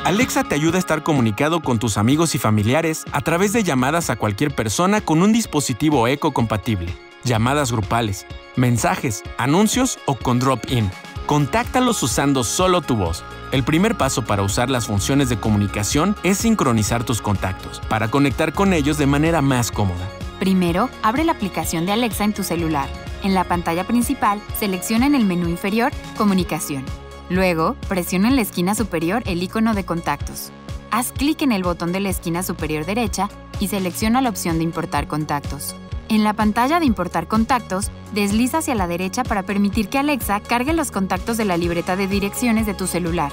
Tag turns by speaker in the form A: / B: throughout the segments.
A: Alexa te ayuda a estar comunicado con tus amigos y familiares a través de llamadas a cualquier persona con un dispositivo Echo compatible, llamadas grupales, mensajes, anuncios o con drop-in. Contáctalos usando solo tu voz. El primer paso para usar las funciones de comunicación es sincronizar tus contactos, para conectar con ellos de manera más cómoda.
B: Primero, abre la aplicación de Alexa en tu celular. En la pantalla principal, selecciona en el menú inferior Comunicación. Luego, presiona en la esquina superior el icono de Contactos. Haz clic en el botón de la esquina superior derecha y selecciona la opción de Importar contactos. En la pantalla de Importar contactos, desliza hacia la derecha para permitir que Alexa cargue los contactos de la libreta de direcciones de tu celular.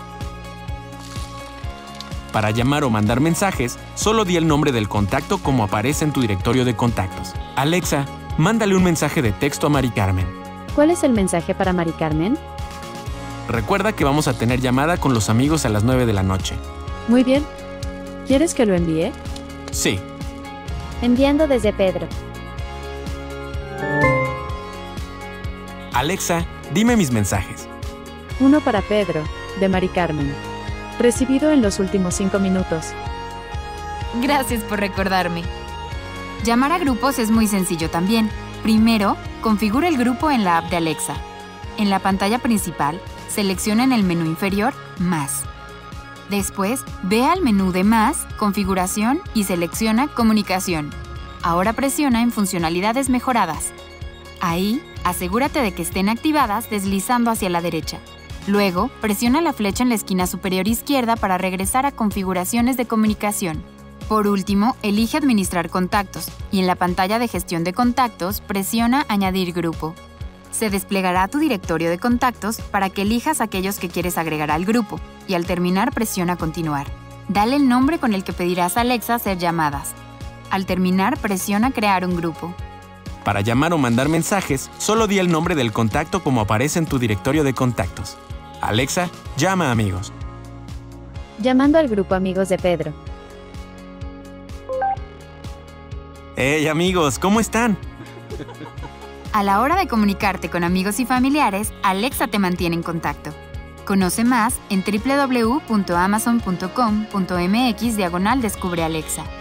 A: Para llamar o mandar mensajes, solo di el nombre del contacto como aparece en tu directorio de contactos. Alexa, mándale un mensaje de texto a Mari Carmen.
C: ¿Cuál es el mensaje para Mari Carmen?
A: Recuerda que vamos a tener llamada con los amigos a las 9 de la noche.
C: Muy bien. ¿Quieres que lo envíe?
A: Sí.
D: Enviando desde Pedro.
A: Alexa, dime mis mensajes.
C: Uno para Pedro, de Mari Carmen. Recibido en los últimos 5 minutos.
B: Gracias por recordarme. Llamar a grupos es muy sencillo también. Primero, configura el grupo en la app de Alexa. En la pantalla principal, selecciona en el menú inferior Más. Después, ve al menú de Más, Configuración y selecciona Comunicación. Ahora presiona en Funcionalidades mejoradas. Ahí, asegúrate de que estén activadas deslizando hacia la derecha. Luego, presiona la flecha en la esquina superior izquierda para regresar a Configuraciones de comunicación. Por último, elige Administrar contactos y en la pantalla de Gestión de contactos, presiona Añadir grupo. Se desplegará tu directorio de contactos para que elijas aquellos que quieres agregar al grupo y al terminar presiona Continuar. Dale el nombre con el que pedirás a Alexa hacer llamadas. Al terminar, presiona Crear un grupo.
A: Para llamar o mandar mensajes, solo di el nombre del contacto como aparece en tu directorio de contactos. Alexa, llama a amigos.
D: Llamando al grupo Amigos de Pedro.
A: ¡Hey amigos! ¿Cómo están?
B: A la hora de comunicarte con amigos y familiares, Alexa te mantiene en contacto. Conoce más en www.amazon.com.mx/Descubre Alexa.